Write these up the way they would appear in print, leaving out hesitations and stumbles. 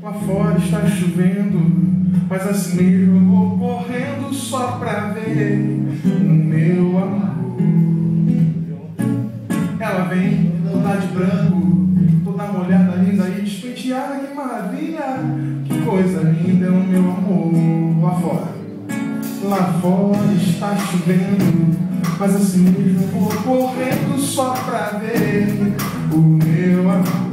Lá fora está chovendo, mas assim mesmo eu vou correndo só pra ver o meu amor. Ela vem toda de branco, toda molhada, linda e despenteada. Que maravilha, que coisa linda é o meu amor. Lá fora está chovendo, mas assim mesmo eu vou correndo só pra ver o meu amor.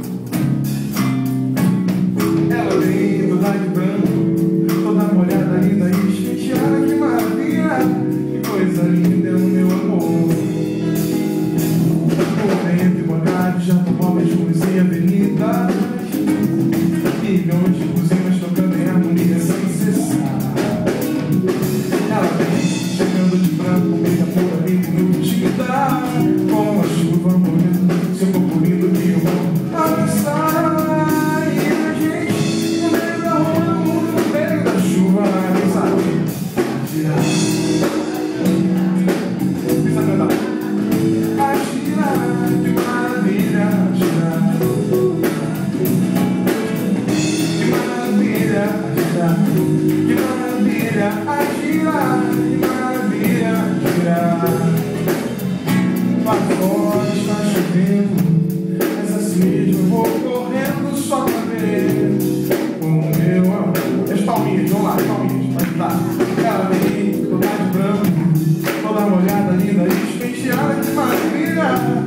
Ela vem toda de branco, toda molhada, linda e despenteada. Que maravilha, que coisa linda é o meu amor. Correndo e molhado, já tomou as ruas e avenidas, milhões de buzinas tocando em harmonia sem cessar. Ela vem chegando de branco, meia pura, linda e nudida, com a chuva molhando seu corpo lindo que eu vou avançar. Que maravilha, a girar, que maravilha, girar. Lá fora está chovendo, mas assim mesmo eu vou correndo só pra ver o meu amor. E as palminhas, vamos lá, as palminhas, vai estar. Ela vem toda de branco, toda molhada, linda e despenteada. Que maravilha.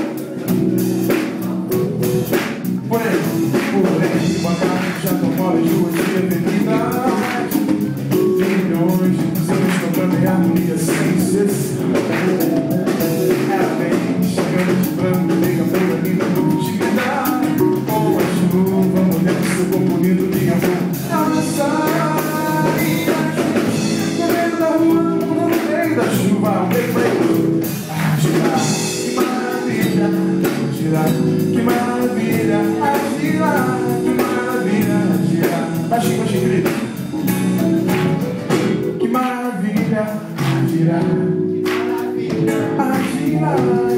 Porém, boa tarde, já tomou as ruas de avenidas, milhões de buzinas tocando em harmonia sem cessar. Ela vem chegando de branco, liga pura, linda, nudida, com a chuva molhando seu corpo lindo que eu vou avançar. E a gente, no meio da rua, no meio da chuva, o peito a girar. Que maravilha, girar, que maravilha, a girar, que maravilha, a girar. Baixinho, baixinho, grito. Que maravilha, a girar, que maravilha, a girar.